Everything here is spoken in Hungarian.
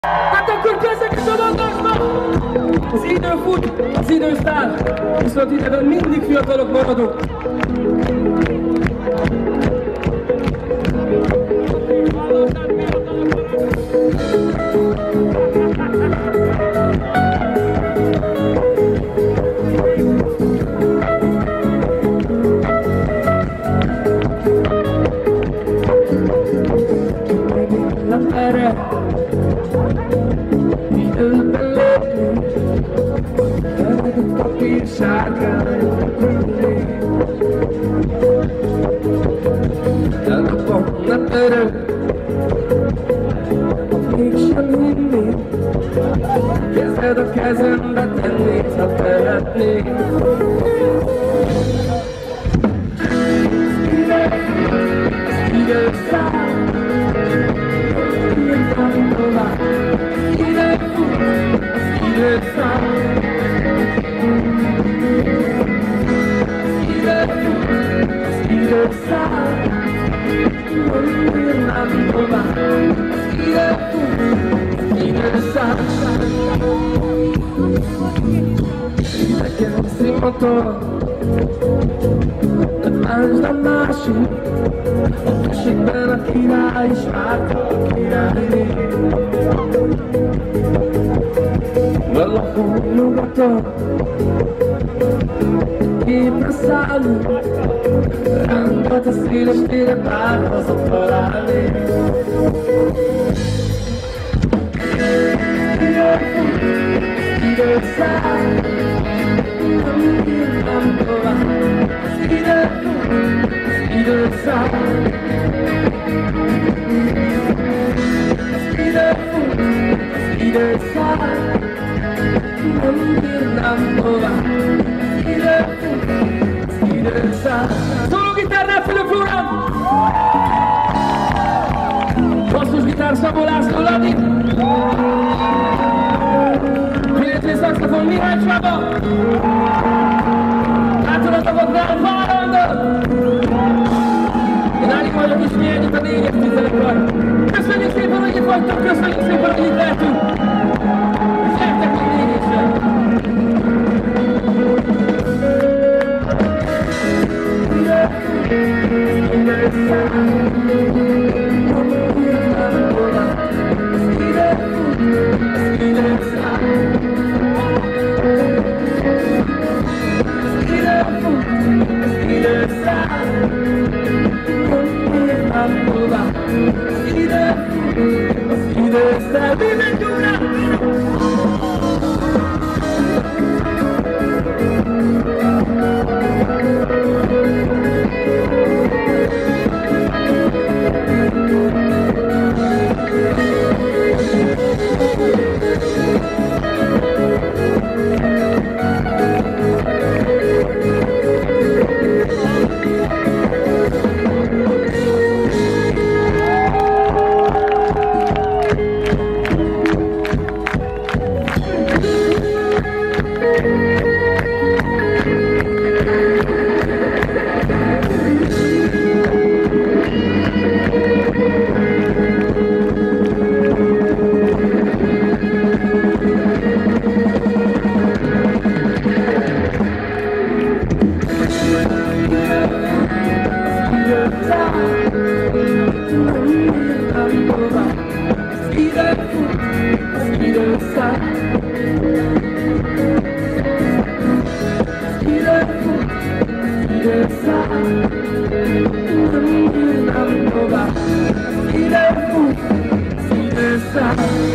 Hát akkor kezdek is a mondásba! Az idő fut, az idő száll, viszont ideben mindig fiatalok maradunk. Kezded a kezembe tenni, ha tehetnék. Idő száll, írtam tovább. Idő fut, idő száll. Idő fut, idő száll. Írtam tovább. Idő fut, idő száll. Nekem színmotor, de másd a másik. A másikben a király is várta a királyné. Valahol nyugaton képre szállunk, ránkat a széles tére párhozat találni. Idő száll, nem írtam tovább. Idő száll, idő száll, nem írtam tovább. Idő száll. Szólógitárnál Fülöp Flórán! Basszusgitár Szabó László Ladi! Illetve szaxofon Mihály Csaba! Hátolatagoknál Várandor! Én Álik vagyok és mi együtt a 4-es zenekar. Köszönjük szépen, hogy itt vagytok, köszönjük szépen, hogy itt lehetünk! Gyertek még 4-esre! Idő fut, idő száll.